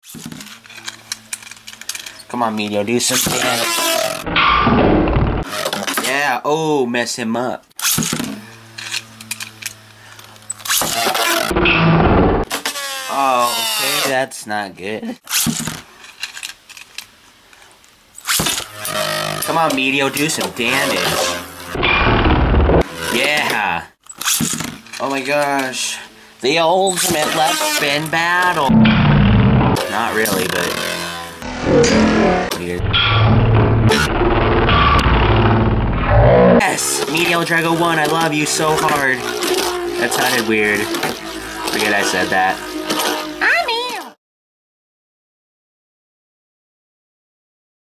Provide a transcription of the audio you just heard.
Come on, Meteo, do some damage. Yeah, oh, mess him up. Oh, okay, that's not good. Come on, Meteo, do some damage. Yeah. Oh my gosh. The ultimate left spin battle. Not really, but weird. Yes! Meteo L-Drago won. I love you so hard. That sounded weird. Forget I said that.